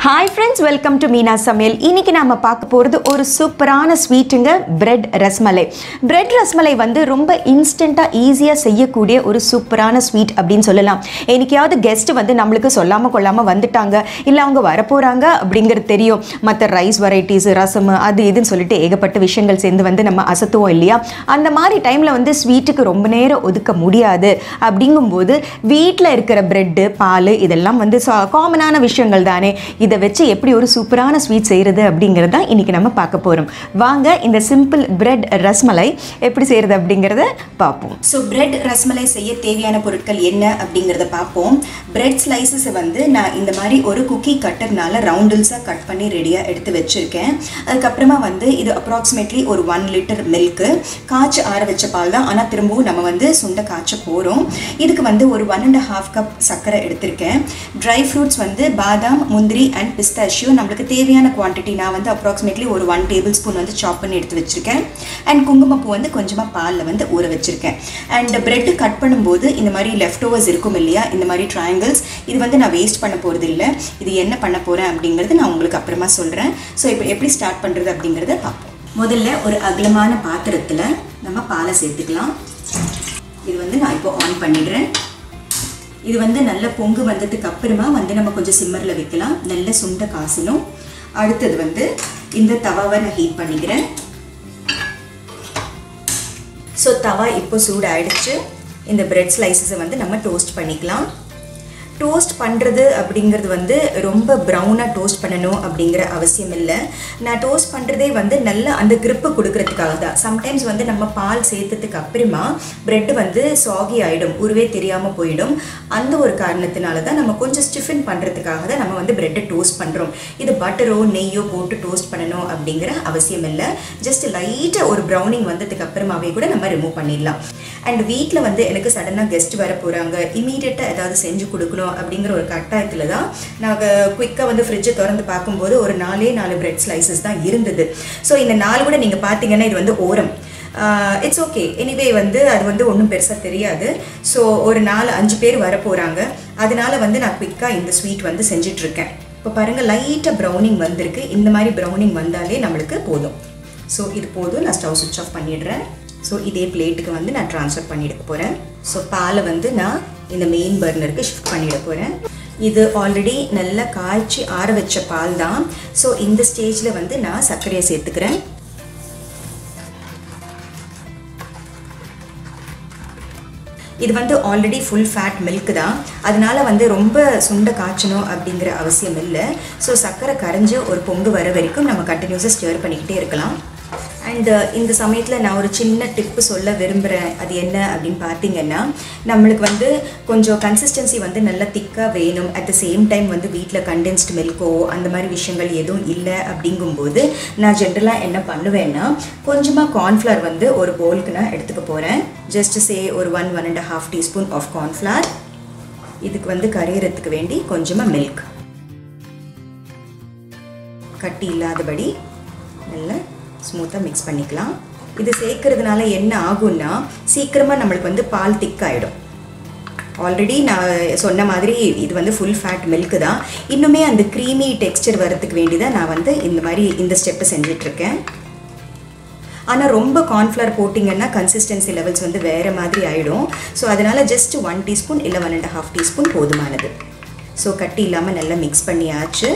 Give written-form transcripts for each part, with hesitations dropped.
Hi friends, welcome to Meena Samyal. இன்னைக்கு நாம பார்க்க போறது ஒரு சூப்பரான ஸ்வீட்டுங்க, பிரெட் ரஸ்மலை. பிரெட் ரஸ்மலை வந்து ரொம்ப இன்ஸ்டன்ட்டா ஈஸியா செய்யக்கூடிய ஒரு சூப்பரான ஸ்வீட் அப்படின்னு சொல்லலாம். என்னைக்காவது கெஸ்ட் வந்து நம்மளுக்கு சொல்லாம கொள்ளாம வந்துட்டாங்க, இல்ல அவங்க வரப்போறாங்க அப்படிங்கிறது தெரியும். மற்ற ரைஸ் வெரைட்டிஸ், ரசம் அது இதுன்னு சொல்லிட்டு ஏகப்பட்ட விஷயங்கள் சேர்ந்து வந்து நம்ம அசத்துவோம் இல்லையா? அந்த மாதிரி டைம்ல வந்து ஸ்வீட்டுக்கு ரொம்ப நேரம் ஒதுக்க முடியாது. அப்படிங்கும்போது வீட்டில் இருக்கிற பிரெட்டு, பால் இதெல்லாம் வந்து காமனான விஷயங்கள் தானே. இதை வச்சு எப்படி ஒரு சூப்பரான ஸ்வீட் செய்கிறது அப்படிங்கிறது தான் இன்றைக்கி நம்ம பார்க்க போகிறோம். வாங்க இந்த சிம்பிள் பிரெட் ரஸ்மலை எப்படி செய்கிறது அப்படிங்கிறத பார்ப்போம். ஸோ பிரெட் ரஸ்மலை செய்ய தேவையான பொருட்கள் என்ன அப்படிங்கிறத பார்ப்போம். பிரெட் ஸ்லைசஸை வந்து நான் இந்த மாதிரி ஒரு குக்கி கட்டர்னால ரவுண்டில்ஸாக கட் பண்ணி ரெடியாக எடுத்து வச்சுருக்கேன். அதுக்கப்புறமா வந்து இது அப்ராக்சிமேட்லி ஒரு 1 லிட்டர் மில்க்கு, காய்ச்சி ஆற வச்ச பால் தான். ஆனால் திரும்பவும் நம்ம வந்து சுண்டை காய்ச்ச போகிறோம். இதுக்கு வந்து ஒரு 1.5 கப் சர்க்கரை எடுத்திருக்கேன். ட்ரை ஃப்ரூட்ஸ் வந்து பாதாம், முந்திரி அண்ட் பிஸ்தாஷியோ நம்மளுக்கு தேவையான குவான்டிட்டி. நான் வந்து அப்ராக்சிமேட்லி ஒரு 1 டேபிள் ஸ்பூன் வந்து சாப் பண்ணி எடுத்து வச்சுருக்கேன். அண்ட் குங்குமப்பூ வந்து கொஞ்சமாக பாலில் வந்து ஊற வச்சுருக்கேன். அண்ட் பிரெட்டு கட் பண்ணும்போது இந்த மாதிரி லெஃப்ட் ஓவர்ஸ் இருக்கும் இல்லையா, இந்த மாதிரி ட்ரையாங்கிள்ஸ், இது வந்து நான் வேஸ்ட் பண்ண போகிறது இல்லை. இது என்ன பண்ண போகிறேன் அப்படிங்கிறது நான் உங்களுக்கு அப்புறமா சொல்கிறேன். ஸோ இப்போ எப்படி ஸ்டார்ட் பண்ணுறது அப்படிங்கிறத பார்ப்போம். முதல்ல ஒரு அகலமான பாத்திரத்தில் நம்ம பாலை சேர்த்துக்கலாம். இது வந்து நான் இப்போ ஆன் பண்ணிடுறேன். இது வந்து நல்ல பொங்கு வந்ததுக்கு அப்புறமா வந்து நம்ம கொஞ்சம் சிம்மரில் வைக்கலாம். நல்ல சுண்டை காசணும். அடுத்தது வந்து இந்த தவாவை நான் ஹீட் பண்ணிக்கிறேன். ஸோ தவா இப்போ சூடு ஆயிடுச்சு. இந்த பிரெட் ஸ்லைசஸை வந்து நம்ம டோஸ்ட் பண்ணிக்கலாம். டோஸ்ட் பண்ணுறது அப்படிங்கிறது வந்து ரொம்ப ப்ரௌனாக டோஸ்ட் பண்ணணும் அப்படிங்கிற அவசியம் இல்லை. நான் டோஸ்ட் பண்ணுறதே வந்து நல்லா அந்த கிரிப்பு கொடுக்கறதுக்காக தான். சம்டைம்ஸ் வந்து நம்ம பால் சேர்த்ததுக்கு அப்புறமா ப்ரெட்டு வந்து சாகி ஆகிடும், உருவே தெரியாமல் போயிடும். அந்த ஒரு காரணத்தினால தான் நம்ம கொஞ்சம் ஸ்டிஃபன் பண்ணுறதுக்காக தான் நம்ம வந்து ப்ரெட்டை டோஸ்ட் பண்ணுறோம். இது பட்டரோ நெய்யோ போட்டு டோஸ்ட் பண்ணணும் அப்படிங்கிற அவசியம் இல்லை. ஜஸ்ட் லைட்டாக ஒரு ப்ரௌனிங் வந்ததுக்கு அப்புறமாவே கூட நம்ம ரிமூவ் பண்ணிடலாம். அண்ட் வீட்டில் வந்து எனக்கு சடனாக கெஸ்ட் வர போகிறாங்க, இமீடியட்டாக ஏதாவது செஞ்சு கொடுக்கணும் அப்படிங்கிற ஒரு கட்டாயத்தில் தான் நாங்கள் குயிக்காக வந்து ஃப்ரிட்ஜை திறந்து பார்க்கும்போது ஒரு 4 பிரெட் ஸ்லைசஸ் தான் இருந்தது. ஸோ இந்த 4 கூட நீங்கள் பார்த்தீங்கன்னா இது வந்து ஓரம். இட்ஸ் ஓகே, எனிவே வந்து அது வந்து ஒன்றும் பெருசாக தெரியாது. ஸோ ஒரு 4-5 பேர் வர போகிறாங்க. அதனால வந்து நான் குயிக்காக இந்த ஸ்வீட் வந்து செஞ்சிட்ருக்கேன். இப்போ பாருங்கள், லைட்டாக ப்ரௌனிங் வந்திருக்கு. இந்த மாதிரி ப்ரௌனிங் வந்தாலே நம்மளுக்கு போதும். ஸோ இது போதும். நான் ஸ்டவ் சுவிட்ச் ஆஃப் பண்ணிடுறேன். ஸோ இதே பிளேட்டுக்கு வந்து நான் ட்ரான்ஸ்ஃபர் பண்ணிட போகிறேன். ஸோ பாலை வந்து நான் இந்த மெயின் பர்னருக்கு ஷிஃப்ட் பண்ணிட போகிறேன். இது ஆல்ரெடி நல்லா காய்ச்சி ஆற வச்ச பால் தான். ஸோ இந்த ஸ்டேஜில் வந்து நான் சர்க்கரையை சேர்த்துக்கிறேன். இது வந்து ஆல்ரெடி ஃபுல் ஃபேட் மில்க் தான். அதனால வந்து ரொம்ப சுண்டை காய்ச்சணும் அப்படிங்கிற அவசியம் இல்லை. ஸோ சர்க்கரை கரைஞ்சி ஒரு பொங்கு வர வரைக்கும் நம்ம கண்டினியூஸாக ஸ்டர் பண்ணிக்கிட்டே இருக்கலாம். அண்ட் இந்த சமயத்தில் நான் ஒரு சின்ன டிப்பு சொல்ல விரும்புகிறேன். அது என்ன அப்படின்னு பார்த்தீங்கன்னா, நம்மளுக்கு வந்து கொஞ்சம் கன்சிஸ்டன்சி வந்து நல்லா திக்காக வேணும். அட் த சேம் டைம் வந்து வீட்டில் கண்டென்ஸ்டு மில்க்கோ அந்த மாதிரி விஷயங்கள் எதுவும் இல்லை அப்படிங்கும்போது நான் ஜென்ரலாக என்ன பண்ணுவேன்னா, கொஞ்சமாக கார்ன்ஃப்ளவர் வந்து ஒரு பவுலுக்கு நான் எடுத்துக்க போகிறேன். ஜஸ்ட் சே ஒரு 1-1.5 டீஸ்பூன் ஆஃப் கார்ன்ஃப்ளவர். இதுக்கு வந்து கரையிறதுக்கு வேண்டி கொஞ்சமாக மில்க், கட்டி இல்லாதபடி நல்லா ஸ்மூத்தாக மிக்ஸ் பண்ணிக்கலாம். இது சேர்க்கறதுனால என்ன ஆகும்னா, சீக்கிரமாக நம்மளுக்கு வந்து பால் திக்காயிடும். ஆல்ரெடி நான் சொன்ன மாதிரி இது வந்து ஃபுல் ஃபேட் மில்க்கு தான். இன்னுமே அந்த க்ரீமி டெக்ஸ்சர் வரதுக்கு வேண்டி தான் நான் வந்து இந்த மாதிரி இந்த ஸ்டெப்பை செஞ்சிட்ருக்கேன். ஆனால் ரொம்ப கார்ன்ஃப்ளவர் போட்டிங்கன்னா கன்சிஸ்டன்சி லெவல்ஸ் வந்து வேறு மாதிரி ஆகிடும். ஸோ அதனால் ஜஸ்ட் 1 டீஸ்பூன் இல்லை 1.5 டீஸ்பூன் போதுமானது. ஸோ கட்டி இல்லாமல் நல்லா மிக்ஸ் பண்ணியாச்சு.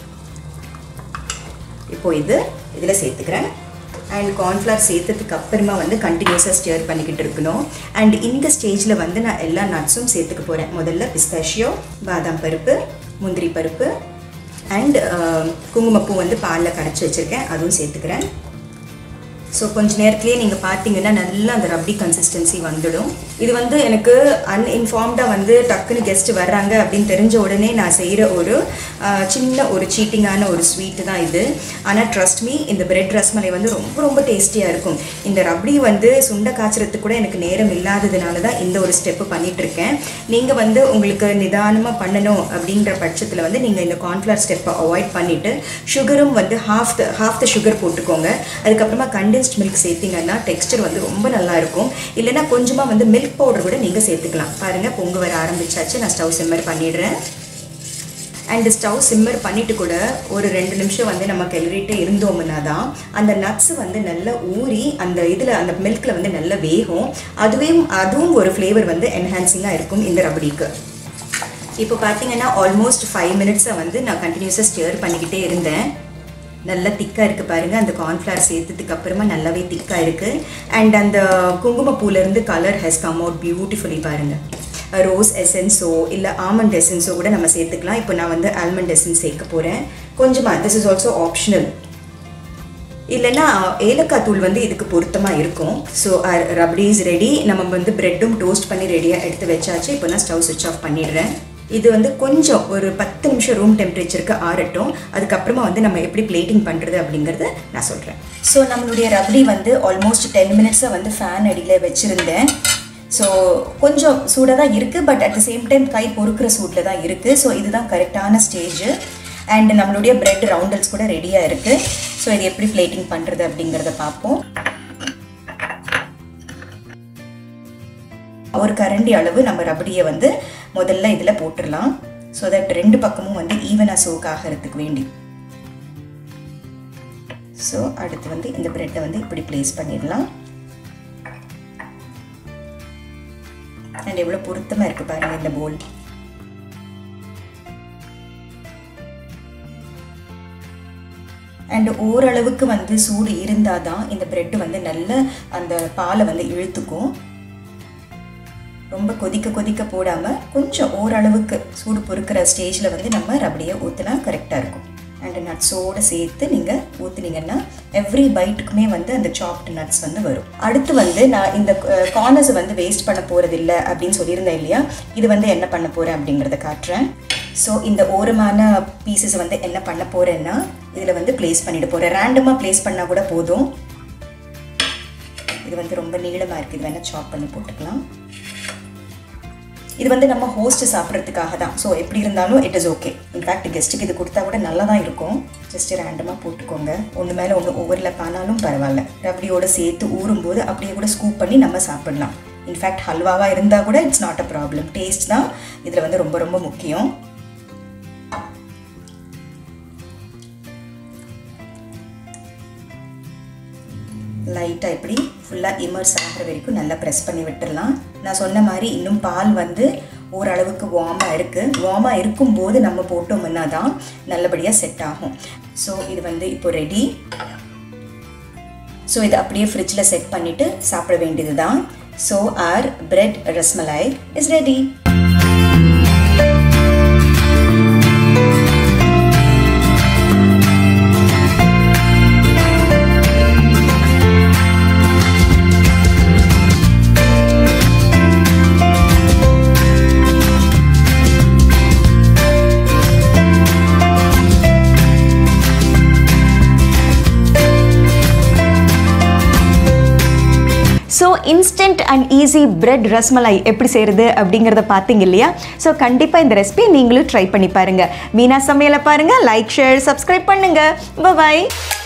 இப்போது இதில் சேர்த்துக்கிறேன். அண்ட் கார்ன்ஃப்ளவர் சேர்த்ததுக்கு அப்புறமா வந்து கண்டினியூஸாக ஸ்டர் பண்ணிக்கிட்டு இருக்கணும். அண்ட் இந்த ஸ்டேஜில் வந்து நான் எல்லா நட்ஸும் சேர்த்துக்க போகிறேன். முதல்ல பிஸ்தாஷியோ, பாதாம் பருப்பு, முந்திரி பருப்பு அண்ட் குங்குமப்பூ வந்து பாலில் கரைச்சி வச்சுருக்கேன், அதுவும் சேர்த்துக்கிறேன். ஸோ கொஞ்ச நேரத்துலேயே நீங்கள் பார்த்தீங்கன்னா நல்லா அந்த ரப்பி கன்சிஸ்டன்சி வந்துடும். இது வந்து எனக்கு அன்இன்ஃபார்ம்டாக வந்து டக்குன்னு கெஸ்ட்டு வர்றாங்க அப்படின்னு தெரிஞ்ச உடனே நான் செய்கிற ஒரு சின்ன ஒரு சீட்டிங்கான ஒரு ஸ்வீட்டு தான் இது. ஆனால் ட்ரஸ்ட் மீ, இந்த பிரெட் ரஸ்மலை வந்து ரொம்ப ரொம்ப டேஸ்டியாக இருக்கும். இந்த ரப்டி வந்து சுண்டை காய்ச்சறதுக்கு கூட எனக்கு நேரம் இல்லாததுனால தான் இந்த ஒரு ஸ்டெப்பு பண்ணிகிட்ருக்கேன். நீங்கள் வந்து உங்களுக்கு நிதானமாக பண்ணணும் அப்படின்ற பட்சத்தில் வந்து நீங்கள் இந்த கார்ன்ஃப்ளவர் ஸ்டெப்பை அவாய்ட் பண்ணிவிட்டு சுகரும் வந்து ஹாஃப் த சுகர் போட்டுக்கோங்க. அதுக்கப்புறமா கண்டென்ஸ்ட் மில்க் சேர்த்திங்கன்னா டெக்ஸ்டர் வந்து ரொம்ப நல்லாயிருக்கும். இல்லைனா கொஞ்சமாக வந்து மில்க் பவுடர் கூட நீங்கள் சேர்த்துக்கலாம். பாருங்கள், பொங்கு வர ஆரம்பிச்சாச்சு. நான் ஸ்டவ் சிம்மர் பண்ணிடுறேன். அண்ட் ஸ்டவ் சிம்மர் பண்ணிவிட்டு கூட ஒரு 2 நிமிஷம் வந்து நம்ம கிளறிட்டு இருந்தோம்னா தான் அந்த நட்ஸ் வந்து நல்லா ஊறி அந்த இதில் அந்த மில்கில் வந்து நல்லா வேகும். அதுவும் ஒரு ஃப்ளேவர் வந்து என்ஹான்சிங்காக இருக்கும் இந்த ரபடிக்கு. இப்போ பார்த்தீங்கன்னா ஆல்மோஸ்ட் 5 மினிட்ஸை வந்து நான் கண்டினியூஸாக ஸ்டியர் பண்ணிக்கிட்டே இருந்தேன். நல்லா திக்காக இருக்குது பாருங்கள். அந்த கார்ன்ஃப்ளவர் சேர்த்ததுக்கு அப்புறமா நல்லாவே திக்காக இருக்குது. அண்ட் அந்த குங்குமப்பூலேருந்து colour has come out beautifully பாருங்கள். ரோஸ் எசன்ஸோ இல்லை ஆல்மண்ட் எசன்ஸோ கூட நம்ம சேர்த்துக்கலாம். இப்போ நான் வந்து ஆல்மண்ட் எசன்ஸ் சேர்க்க போகிறேன் கொஞ்சமாக. This is also optional. இல்லைன்னா ஏலக்காய் தூள் வந்து இதுக்கு பொருத்தமாக இருக்கும். So rabdi is ready. நம்ம வந்து ப்ரெட்டும் டோஸ்ட் பண்ணி ரெடியாக எடுத்து வச்சாச்சு. இப்போ நான் ஸ்டவ் சுவிட்ச் ஆஃப் பண்ணிடுறேன். இது வந்து கொஞ்சம் ஒரு 10 நிமிஷம் ரூம் டெம்பரேச்சருக்கு ஆறட்டும். அதுக்கப்புறமா வந்து நம்ம எப்படி பிளேட்டிங் பண்ணுறது அப்படிங்கிறத நான் சொல்கிறேன். ஸோ நம்மளுடைய ரபடி வந்து ஆல்மோஸ்ட் 10 மினிட்ஸை வந்து ஃபேன் அடியில் வச்சுருந்தேன். ஸோ கொஞ்சம் சூடாக தான் இருக்குது, but at the same time கை பொறுக்கிற சூட்டில் தான் இருக்குது. ஸோ இதுதான் கரெக்டான ஸ்டேஜ். அண்ட் நம்மளுடைய பிரெட் ரவுண்டல்ஸ் கூட ரெடியாக இருக்குது. ஸோ இது எப்படி பிளேட்டிங் பண்ணுறது அப்படிங்கிறத பார்ப்போம். ஒரு கரண்டி அளவு நம்ம ரபடியை வந்து முதல்ல இதில் போட்டுடலாம். ஸோ தட் 2 பக்கமும் வந்து ஈவனாக சோக் ஆகிறதுக்கு வேண்டி. ஸோ அடுத்து வந்து இந்த பிரெட்டை வந்து இப்படி பிளேஸ் பண்ணிடலாம். அண்ட் எவ்வளோ பொருத்தமாக இருக்குது பாருங்கள் இந்த போல். அண்ட் ஓரளவுக்கு வந்து சூடு இருந்தால் தான் இந்த பிரெட்டு வந்து நல்ல அந்த பாலை வந்து இழுத்துக்கும். ரொம்ப கொதிக்க போடாமல் கொஞ்சம் ஓரளவுக்கு சூடு பொறுக்கிற ஸ்டேஜில் வந்து நம்ம ரபடியை ஊற்றினா கரெக்டாக இருக்கும். அண்ட் நட்ஸோடு சேர்த்து நீங்கள் ஊற்றுனீங்கன்னா எவ்ரி பைட்டுக்குமே வந்து அந்த சாப்டு நட்ஸ் வந்து வரும். அடுத்து வந்து நான் இந்த கார்னர்ஸை வந்து வேஸ்ட் பண்ண போகிறதில்ல அப்படின்னு சொல்லியிருந்தேன் இல்லையா, இது வந்து என்ன பண்ண போகிறேன் அப்படிங்கிறத காட்டுறேன். ஸோ இந்த ஓரமான பீசஸ் வந்து என்ன பண்ண போகிறேன்னா இதில் வந்து ப்ளேஸ் பண்ணிட்டு போகிறேன். ரேண்டமாக ப்ளேஸ் பண்ணால் கூட போதும். இது வந்து ரொம்ப நீளமாக இருக்குது, இது வேணால் சாப் பண்ணி போட்டுக்கலாம். இது வந்து நம்ம ஹோஸ்ட் சாப்பிட்றதுக்காக தான். ஸோ எப்படி இருந்தாலும் இட் இஸ் ஓகே. இன்ஃபேக்ட் கெஸ்ட்டுக்கு இது கொடுத்தா கூட நல்லா தான் இருக்கும். ஜஸ்ட்டு ரேண்டமாக போட்டுக்கோங்க. ஒன்று மேலே ஒன்று ஓவரில் ஆனாலும் பரவாயில்ல. ரபடியோடு சேர்த்து ஊறும்போது அப்படியே கூட ஸ்கூப் பண்ணி நம்ம சாப்பிடலாம். இன்ஃபேக்ட் ஹல்வாவாக இருந்தால் கூட it's not a problem. Taste தான் இதில் வந்து ரொம்ப ரொம்ப முக்கியம். லைட்டாக இப்படி ஃபுல்லாக இமர்ஸ் ஆகிற வரைக்கும் நல்லா ப்ரெஸ் பண்ணி விட்டுடலாம். நான் சொன்ன மாதிரி இன்னும் பால் வந்து ஓரளவுக்கு வார்மாக இருக்கும்போது நம்ம போட்டோம்னா தான் நல்லபடியாக செட் ஆகும். ஸோ இது வந்து இப்போ ரெடி. ஸோ இதை அப்படியே ஃப்ரிட்ஜில் செட் பண்ணிவிட்டு சாப்பிட வேண்டியது தான். So our bread rasmalai is ready. So instant and easy bread rasmalai எப்படி செய்கிறது அப்படிங்கிறத பார்த்தீங்க இல்லையா? ஸோ கண்டிப்பாக இந்த ரெசிபியை நீங்களும் ட்ரை பண்ணி பாருங்கள். மீனா சமையலை பாருங்கள், லைக் ஷேர் சப்ஸ்கிரைப் பண்ணுங்கள். பாய்.